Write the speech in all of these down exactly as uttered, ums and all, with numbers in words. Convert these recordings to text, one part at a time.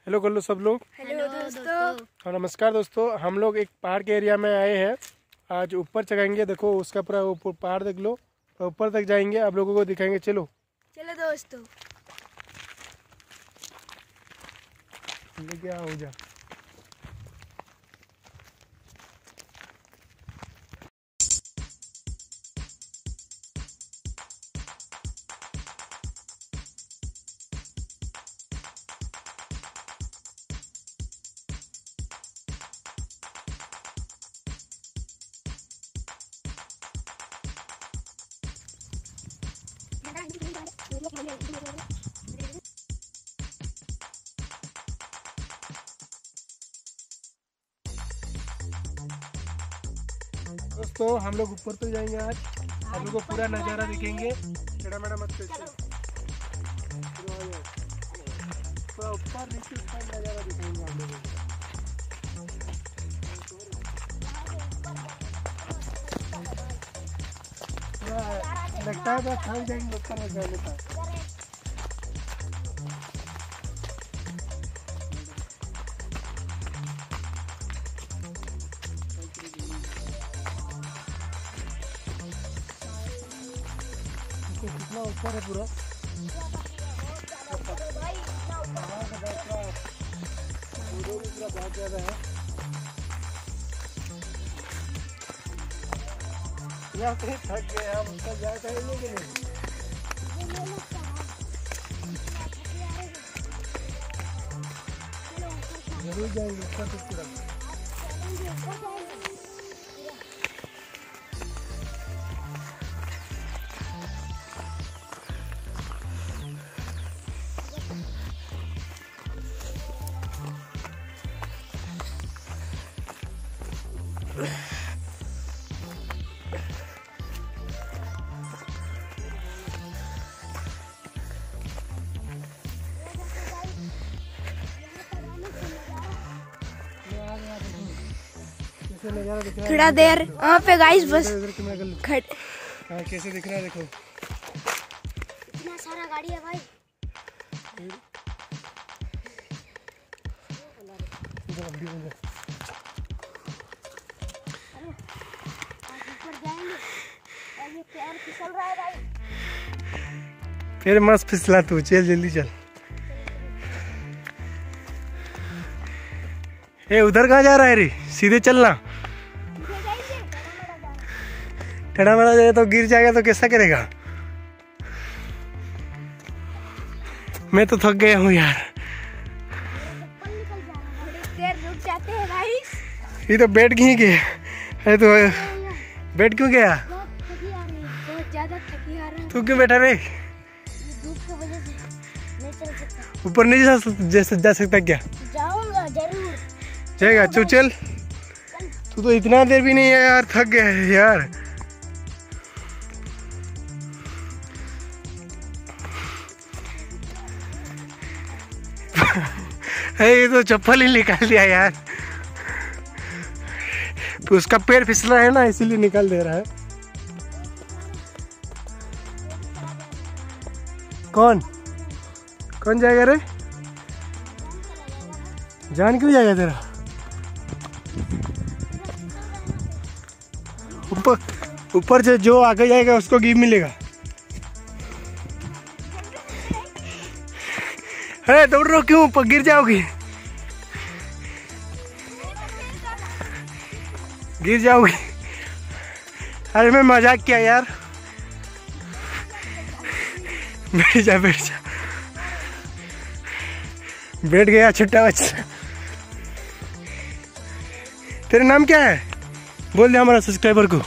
Hello कर लो सब लोग। हेलो दोस्तों। हाँ नमस्कार दोस्तों, हम लोग एक पहाड़ के एरिया में आए हैं। आज ऊपर चढ़ेंगे, देखो उसका पूरा ऊपर पहाड़ देख लो, ऊपर तक जाएंगे, आप लोगों को दिखाएंगे। चलो चलो दोस्तों। क्या हो जा दोस्तों, हम लोग ऊपर तो जाएंगे। आज हम लोग को पूरा नज़ारा दिखेंगे। टेढ़ा मेढ़ा मत करो, पूरा ऊपर नीचे उसका नज़ारा दिखेंगे हम लोगों को। लगता है बस थक जाएंगे ऊपर जाने का। कितना ऊपर है पूरा बहुत ज्यादा है। या फिर थक गए हम, उसका जा करेंगे कि नहीं? जरूर जाएंगे ऊपर तक पूरा। थोड़ा देर वहाँ पे गाइस बस खड़ हाँ, कैसे दिख रहा है देखो। इतना सारा गाड़ी है भाई। फिसल रहा है भाई। फिर मस्त फिसला तू, चल जल्दी चल। ए उधर कहाँ जा रहा है रे? सीधे चलना। टेढ़ा मेढ़ा जाएगा तो गिर जाएगा तो कैसा करेगा? मैं तो थक गया हूँ यार। देर रुक जाते हैं गाइस। ये तो बैठ क्यों गया है? तो बैठ क्यों गया? बहुत ज्यादा थकी आ रहा है। तू क्यों बैठा रे? धूप की वजह से नहीं चल सकता। ऊपर नहीं जा जा, जा सकता क्या? जाऊंगा जरूर। जाएगा चल चल। तू तो इतना देर भी नहीं है यार, थक गया है यार। ये तो चप्पल ही निकाल दिया यार। तो उसका पैर फिसला है ना, इसीलिए निकाल दे रहा है। कौन कौन जाएगा रे? जान क्यों जाएगा तेरा? ऊपर ऊपर से जो आगे जाएगा उसको गिफ्ट मिलेगा। अरे दौड़ रहे हो क्यों? ऊपर गिर जाओगी, गिर जाओगी। अरे मैं मजाक किया यार। बैठ जा बैठ जा। बैठ गया छोटा बच्चा। तेरा नाम क्या है? बोल दे हमारा सब्सक्राइबर को।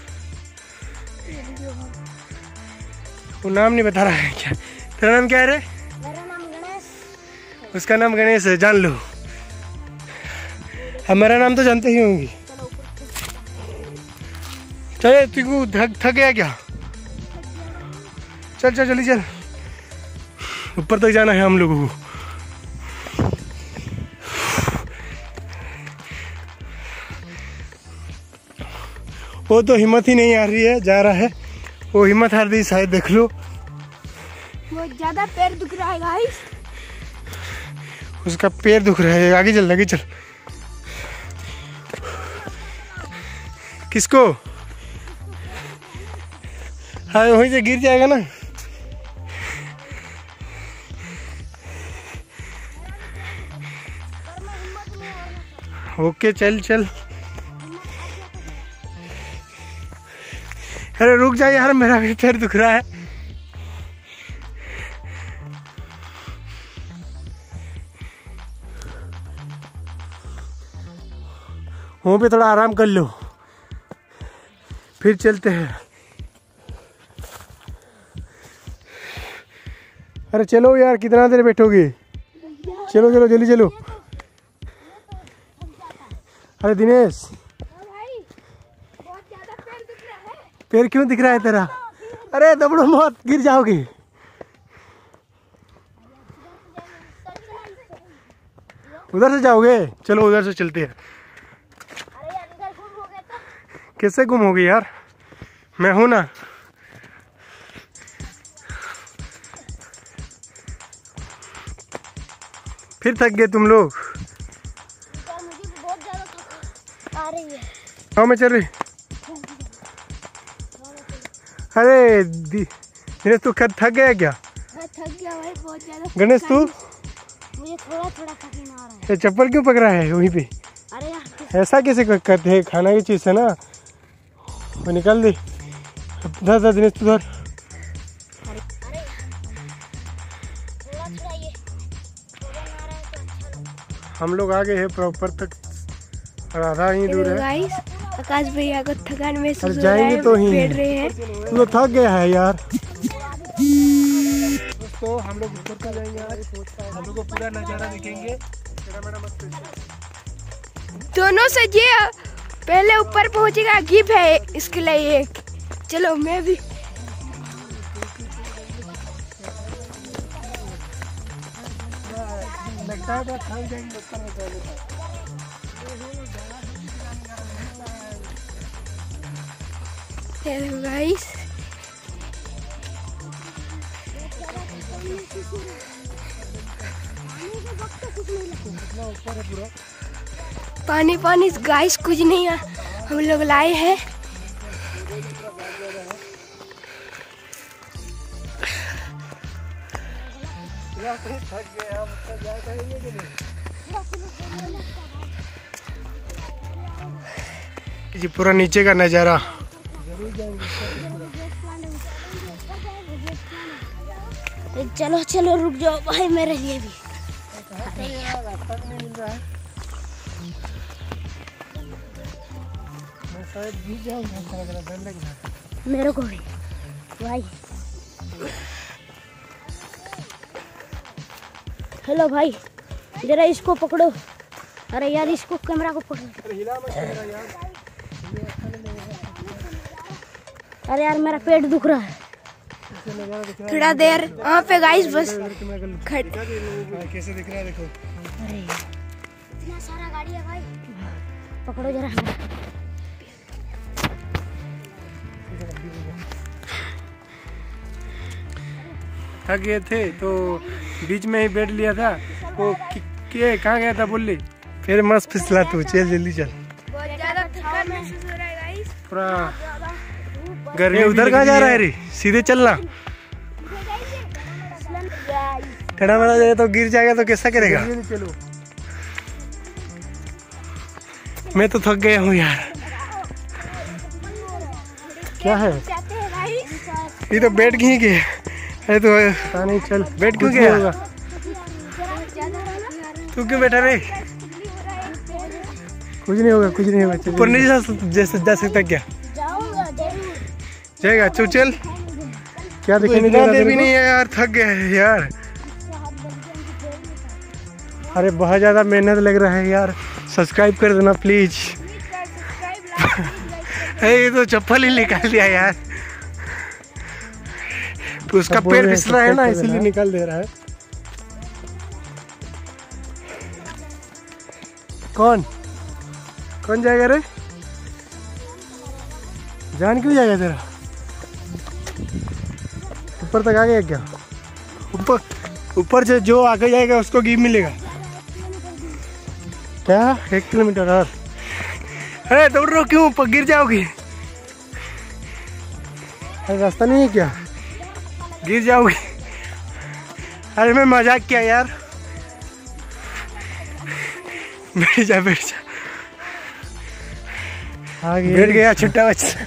वो नाम नहीं बता रहा है क्या? तेरा नाम क्या है रे? मेरा नाम गणेश। उसका नाम गणेश है, जान लो। हमारा नाम तो जानते ही होंगे। चल तू थक थक गया क्या? चल चल जल्दी चल, ऊपर तक जाना है हम लोगों को। वो तो हिम्मत ही नहीं आ रही है, जा रहा है। वो हिम्मत हार दी शायद, देख लो। बहुत ज्यादा पैर दुख रहा है गाइस। उसका पैर दुख रहा है। आगे चल आगे चल। किसको? हाँ वहीं से गिर जाएगा ना। ओके चल चल। अरे रुक जा यार, मेरा भी पैर दुख रहा है। वहाँ पे थोड़ा आराम कर लो, फिर चलते हैं। अरे चलो यार, कितना देर बैठोगे? चलो चलो जल्दी चलो। अरे दिनेश, पैर क्यों दिख रहा है तेरा? अरे दबड़ो मत, गिर जाओगे। उधर से जाओगे? चलो उधर से चलते हैं। कैसे गुम हो गई यार? मैं हूं ना। फिर थक गए तुम लोग। हाँ मैं चल रही। अरे दिनेश तू थक गया क्या? थक गया भाई बहुत ज्यादा। गणेश तू? मुझे थोड़ा थोड़ा पसीना आ रहा है। ये चप्पल क्यों पकड़ा है वहीं पे? अरे यार ऐसा कैसे करते हैं? खाना की चीज़ है ना, वो निकाल दे। धर धर दिनेश तू धर। हम लोग आ गए हैं प्रॉपर तक, और आधा ही दूर है। गाइस आकाश भैया को थकान महसूस हो रहा जाएंगे है, तो ही बैठ रहे हैं। तू तो थक गया है यार। दोस्तों हम लोग ऊपर पर जाएंगे आज, हम लोग को पूरा नज़ारा दिखेंगे। दोनों से ये पहले ऊपर पहुंचेगा, गिफ्ट है इसके लिए एक। चलो मैं भी। लगता है थक जाएंगे ऊपर में जाने का। हेलो गाइस, पानी पानी गाइस कुछ नहीं है, हम लोग लाए हैं। जी पूरा नीचे का नज़ारा। चलो चलो रुक जाओ भाई मेरे लिए भी। मेरे को भी भाई। हेलो भाई, जरा इसको पकड़ो। अरे यार इसको, कैमरा को पकड़ो। अरे यार मेरा पेट दुख रहा है। थोड़ा देर वहाँ पे गाइस बस खट। कैसे दिख रहा है देखो। अरे इतना सारा गाड़ी है भाई, पकड़ो जरा। थक गए थे तो बीच में ही बैठ लिया था। वो के कहाँ गया था बोल ली? फिर मस्त फिसला तू। चल जल्दी चल। बहुत ज्यादा थकान महसूस हो रहा है गाइस। पूरा गर्मी। उधर कहाँ जा रहा है रे? सीधे चलना। ठंडा मरा जाए तो गिर जाएगा तो कैसा करेगा? चलो। मैं तो थक गया हूँ यार। क्या है ये? तो बैठ गई के है तो पता नहीं। चल बैठ क्यों गया होगा? तू क्यों बैठा रे? कुछ नहीं होगा कुछ नहीं होगा। ऊपर नहीं जा जैसे जा सकता क्या? जाएगा चल चल। क्या दिखाने दे रहा भी नहीं है यार, थक गया है यार। अरे बहुत ज्यादा मेहनत लग रहा है यार। सब्सक्राइब कर देना प्लीज। ये तो चप्पल ही निकाल दिया यार। तो उसका पैर फिसला है ना, इसीलिए निकाल दे रहा है। कौन कौन जाएगा रे? जान क्यों जाएगा तेरा? ऊपर तक आ गया क्या? ऊपर ऊपर से जो आगे जाएगा उसको गिफ्ट मिलेगा। क्या एक किलोमीटर और? अरे दौड़ रहे हो क्यों, प- गिर जाओगी। अरे रास्ता नहीं है क्या, गिर जाओगी। अरे मैं मजाक किया यार। बैठ जा बैठ जा। आगे बैठ गया छोटा बच्चा।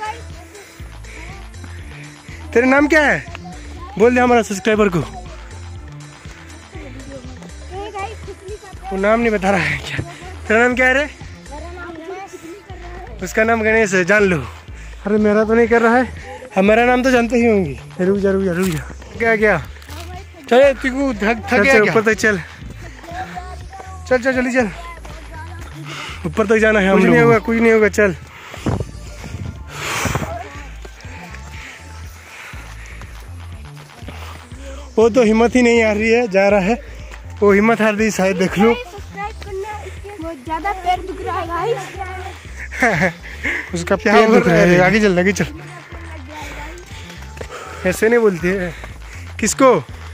तेरा नाम क्या है बोल दे हमारा सब्सक्राइबर को। वो नाम नहीं बता रहा है क्या। तेरा नाम क्या है रे? उसका नाम गणेश है, जान लो। अरे मेरा तो नहीं कर रहा है। हमारा नाम तो जानते ही होंगे। रुक जा रुक जा रुक जा। क्या क्या चल तू थक थक गया ऊपर तक चल चल चल जल्दी चल। ऊपर तक जाना है। कुछ नहीं होगा कुछ नहीं होगा चल। वो तो हिम्मत ही नहीं आ रही है, जा रहा है। वो हिम्मत हार दी शायद, देख लो। बहुत ज्यादा पैर दुख रहा है गाइस। उसका पैर दुख रहा है। आगे चल आगे चल। ऐसे नहीं बोलती है। किसको?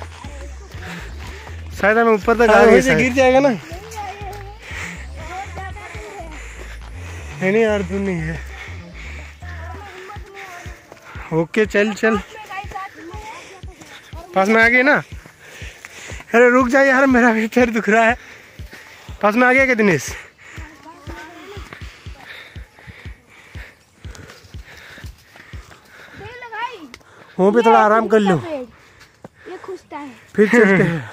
शायद हमें ऊपर तक आ गए, गिर जाएगा ना। है नहीं यार, तू नहीं है। ओके चल चल, पास में आ गए ना। अरे रुक जा यार, मेरा भी पैर दुख रहा है। पास में आ गया क्या दिनेश? वहाँ पे थोड़ा आराम कर लो, ये खुशता है। फिर चलते हैं।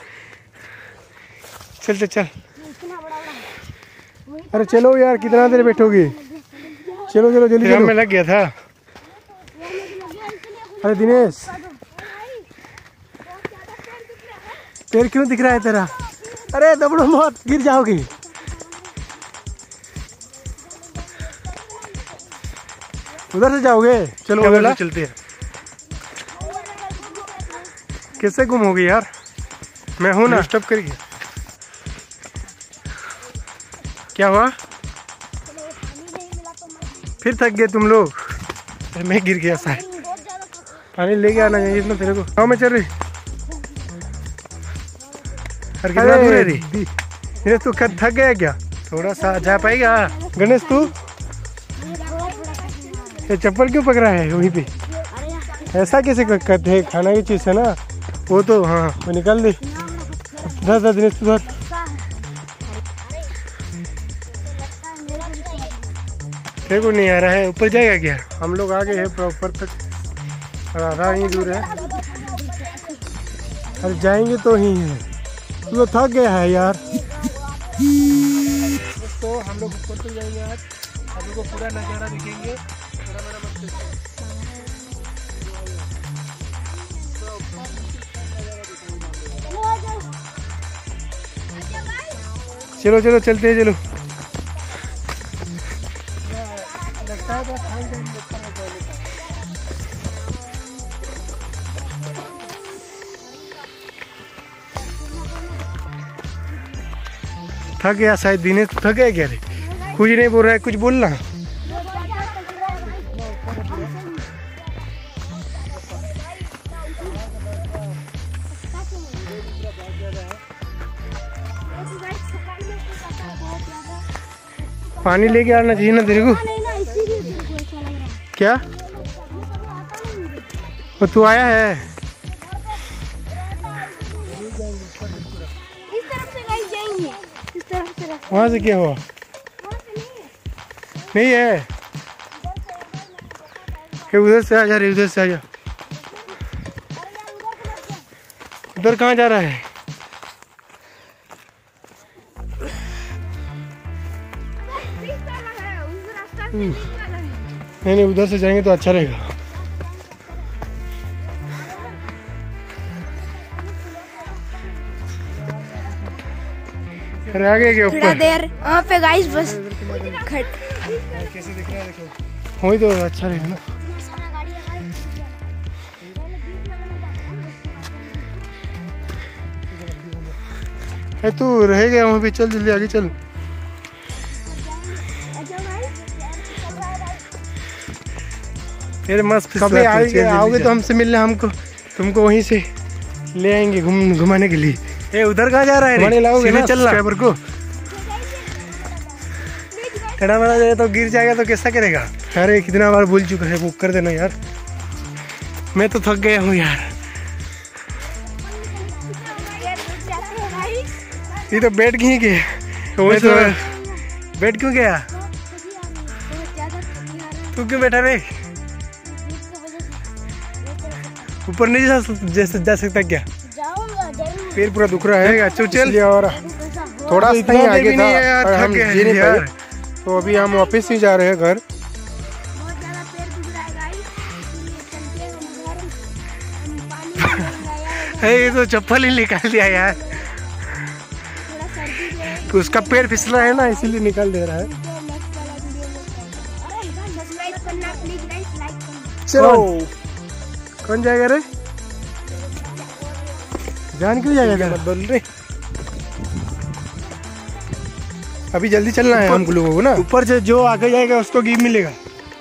चल चल चल। अरे चलो यार, कितना देर बैठोगी? चलो चलो जल्दी चलो। मैं लग गया था। अरे दिनेश, पैर क्यों दिख रहा है तेरा? अरे दबड़ो मत, गिर जाओगी। उधर से जाओगे? चलो उधर से चलते हैं। कैसे गुम हो गई यार? मैं हूं ना। स्टॉप करिए। क्या हुआ? फिर थक गए तुम लोग? मैं गिर गया शायद। पानी लेके आना चाहिए ना तेरे को। गाँव में चल रही। अरे कितना दूर है री? ये तू थक गया क्या? थोड़ा सा जा पाएगा? गणेश तू ये चप्पल क्यों पकड़ा है वहीं पे? ऐसा कैसे करते हैं? खाना की चीज है ना वो तो। हाँ वो निकाल दे। धर धर दिनेश तू धर। तेरे को नहीं आ रहा है? ऊपर जाएगा क्या? हम लोग आगे है ऊपर तक, और आधा ही दूर है। अरे जाएंगे तो ही है। तू तो थक गया है यार। तो हम लोग ऊपर तक जाएंगे आज। आप लोगों को पूरा नज़ारा दिखेंगे। चलो चलो चलते हैं चलो। थक गया शायद दिनेश। थक गया क्या रे? कुछ नहीं बोल रहा है, कुछ बोलना। पानी लेके आना चाहिए ना तेरे को। क्या वो तू आया है? इस तरफ से गाइस जाएंगे। इस तरफ से रास्ता। वहाँ से क्या हुआ? नहीं है कि उधर से आ जा रही, उधर से आ जा। उधर कहाँ जा रहा है? नहीं नहीं, उधर से जाएंगे तो अच्छा रहेगा। अरे आगे के ऊपर देर वहाँ पे गाइस बस खट। कैसे दिख रहा है देखो। वही तो अच्छा रहेगा ना। है तू रह गया वहाँ पे। चल जल्दी आगे चल। फिर मस्त कभी आओगे आओगे तो हमसे मिलने, हमको तुमको वहीं से ले आएंगे घूम घुमाने के लिए। ए उधर कहाँ जा रहा है? लाओगे ना सब्सक्राइबर को। टेढ़ा मेढ़ा जाए तो गिर जाएगा तो कैसा करेगा। अरे कितना बार भूल चुका है, बुक कर देना यार। मैं तो थक गया हूँ यार। ये तो बैठ गई के वही तो बैठ क्यों गया? तू क्यों बैठा रे? ऊपर नहीं जा जैसे जा सकता क्या? पैर पूरा दुख रहा है। अच्छा चल। और थोड़ा सा ही आगे था यार, और थक हम गए जी नहीं यार। पाए, तो अभी हम वापस ही जा रहे हैं घर। ये तो चप्पल ही निकाल दिया यार। उसका पैर फिसला है ना, इसीलिए निकाल दे रहा है। चलो कौन जाएगा रे? जान क्यों जाएगा? मत बोल रे। अभी जल्दी चलना है हम लोगों को ना। ऊपर से जो आगे जाएगा उसको गिफ्ट मिलेगा।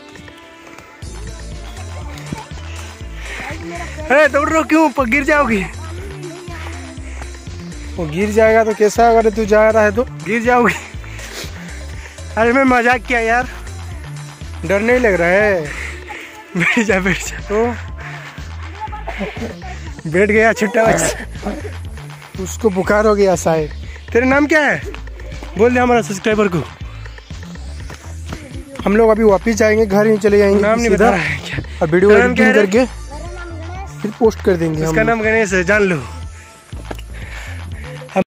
अरे दौड़ रहा क्यों? गिर जाओगी। वो गिर जाएगा तो कैसा? अगर तू जा रहा है तो गिर जाओगी। अरे मैं मजाक किया यार। डर नहीं लग रहा है? बैठ जा बैठ जा। तो बैठ गया छोटा बच्चा। उसको बुखार हो गया शायद। तेरा नाम क्या है? बोल दे हमारा सब्सक्राइबर को। हम लोग अभी वापस जाएंगे, घर ही चले जाएंगे। नाम नहीं बता रहा है क्या? और वीडियो तेरा नाम क्या एडिटिंग है रे? करके फिर पोस्ट कर देंगे। उसका हम नाम गणेश है, जान लो।